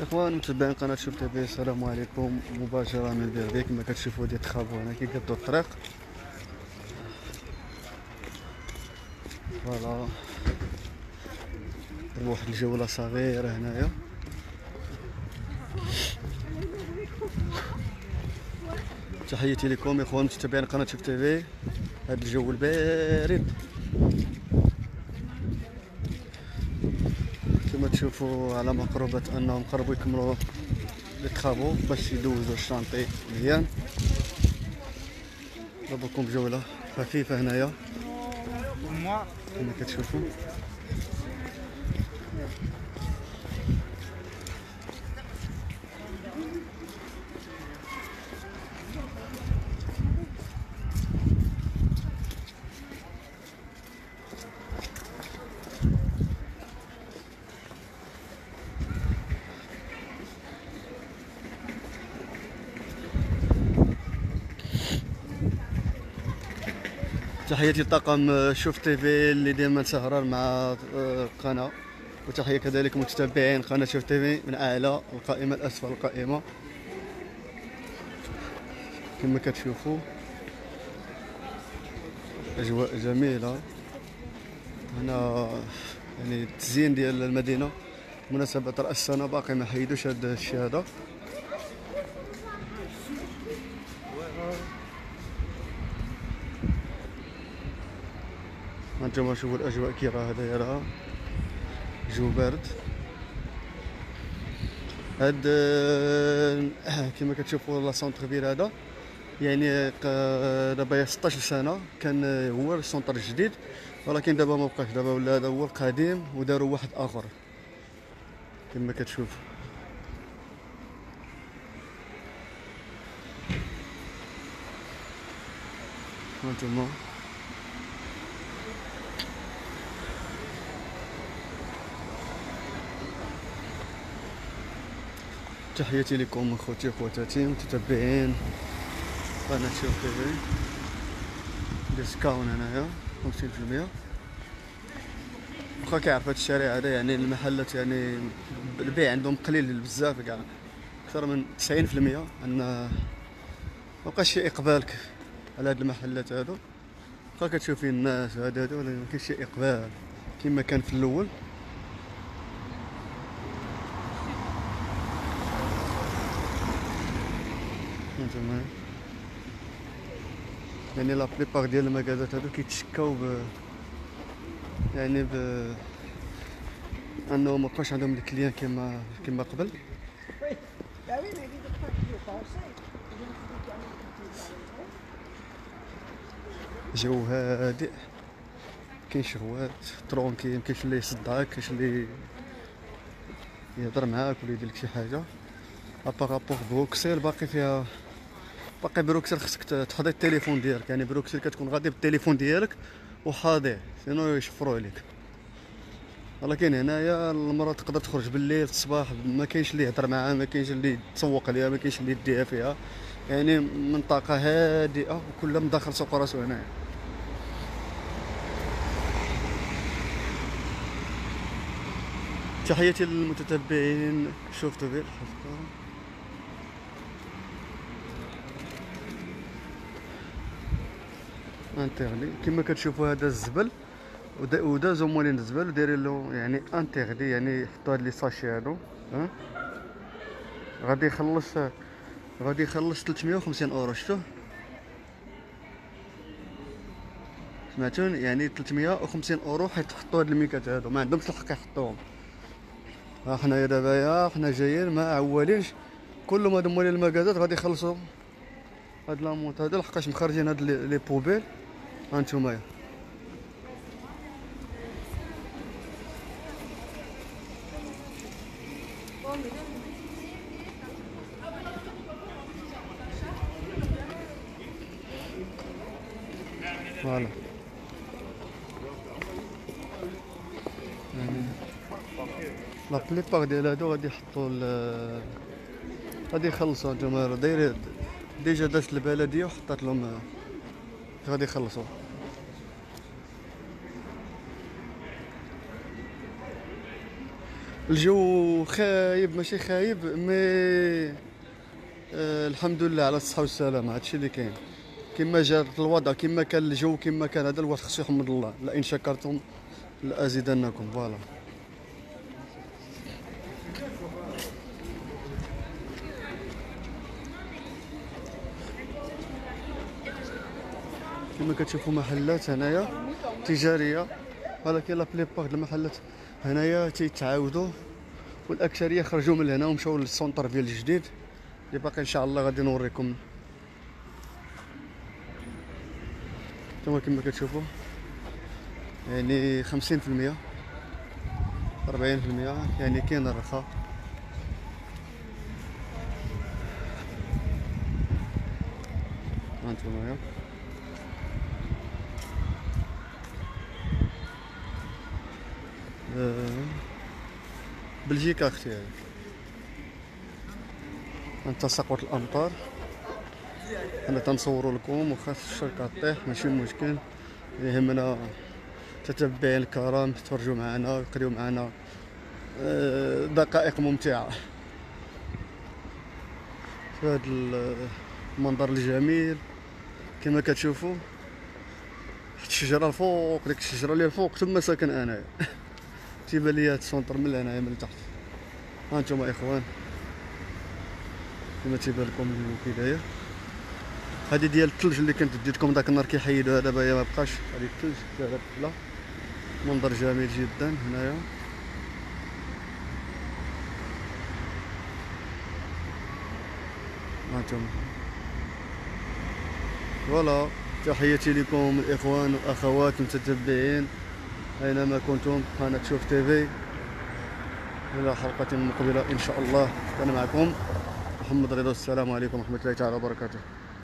اخوان متابعين قناه شوف تي في، السلام عليكم. مباشره من بيربي كما كتشوفوا ديال التخابو هنا كيقادوا الطريق. فوالا واحد الجوله صغيره هنايا. تحياتي لكم اخوان متابعين قناه شوف تي في. هذا الجو البارد كما تشوفوا على مقربة انهم قربوا يكملوا التخابو باش يدوزوا الشانطي مزيان. نضربكم بجوله خفيفه هنايا كما كتشوفوا. تحياتي لطاقم شوف تي في اللي دائما سهران مع القناه، وتحيه كذلك متتبعين قناه شوف تي في من اعلى القائمه لاسفل القائمه. كما كتشوفوا اجواء جميله هنا، يعني التزيين ديال المدينه مناسبه راس السنه باقي ما حيدوش هذا الشيء هذا. هانتوما شوفوا الاجواء كي راه دايره، جو بارد. هاد كما كتشوفوا لا سونتر فيل هذا يعني دابا 16 سنه كان هو السونتر الجديد، ولكن دابا ما بقاش، دابا ولا هذا هو القديم وداروا واحد اخر كما كتشوف. هانتوما تحياتي لكم اخوتي اخواتاتي متتبعين قناه شوف تي في. ديسكاون هنايا 50%. واخا كيعرف هاد الشارع هذا يعني المحلات يعني البيع عندهم قليل بزاف، كاع اكثر من 90% ان مابقاش شي اقبال على هاد المحلات هادو. واخا كتشوفي الناس هادو ولا ما كاينش شي اقبال كما كان في الاول. هانتوما يعني لا بليبار ديال المكازات هادو كيتشكاو يعني انه مابقاش عندهم الكليان كما قبل. جو هادئ، كاين شهوات ترونكي، مكاينش اللي يصدعك، كاينش اللي يهضر معاك ولا يدير لك شي حاجه. ابارابور بروكسل باقي فيها، باقي بروكسل خصك تحضي التليفون ديالك، يعني بروكسل كتكون غادي بالتليفون ديالك وحاضيه سينو يشفروا عليك. ولكن هنايا المراه تقدر تخرج بالليل الصباح ما كاينش اللي يهضر معاها، ما كاينش اللي يتسوق عليها، ما كاينش اللي يديها فيها، يعني منطقه هادئه وكل مداخل سوق راسو هنايا. تحياتي للمتتبعين شوفتوا في انترلي كما كتشوفوا. هذا الزبل ودازو مولين الزبل ودايرين له يعني انترلي، يعني يحطوا هاد لي ساشي هادو. ها غادي يخلص 350 اورو. شفتوا سمعتون؟ يعني 350 اورو حيتحطوا هاد الميكات هادو، ما عندهمش الحق يحطوهم. ها حنايا دابا حنا جايين ما عوالينش، كلهم هادو مولين المكازات غادي يخلصوا هاد لامونط هذا لحقاش مخرجين هاد لي بوبيل. هانتوما فوالا يعني لا بليبار ديال هادو غادي يحطوا غادي يخلصوا. هانتوما دايرين ديجا دازت البلديه وحطات لهم غادي يخلصوا. الجو خايب ماشي خايب مي الحمد لله على الصحة والسلامة. هادشي اللي كاين. كما جات الوضع، كما كان الجو، كما كان هذا الوقت، خصو يحمد الله. لئن شكرتم لازيدنكم. فوالا. كما كتشوفوا محلات هنايا تجاريه، ولكن لا بليبار د المحلات هنايا تيتعاودوا، والاكثريه خرجوا من هنا ومشاو للسونتر فيل الجديد اللي باقي ان شاء الله غادي نوريكم. نتوما كما كتشوفوا يعني 50% 40%، يعني كاين الرخاء. هانتوما بلجيكا اختي هاي. انت سقوط الامطار، حنا تنصوروا لكم وخا الشركه طيح ماشي مشكل. يهمنا تتبعين الكرام، تفرجوا معنا وتقريو معنا دقائق ممتعه في هذا المنظر الجميل. كما كتشوفوا الشجره الفوق، ديك الشجره اللي الفوق تما ساكن انايا. تيبان لي هاد السونتر من هنايا من تحت. ها نتوما اخوان كما تيبان لكم البدايه. هذه ديال الثلج اللي كنت ديتكم داك النهار كيحيدوها، دابا هي ما بقاش. هذه الثلج دابا لا، منظر جميل جدا هنايا. هانتوما فوالا. تحياتي لكم الاخوان والاخوات المتتبعين اينما كنتم. قناه شوف تيفي، الى حلقه مقبله ان شاء الله. كان معكم محمد رضا. السلام عليكم ورحمه الله تعالى وبركاته.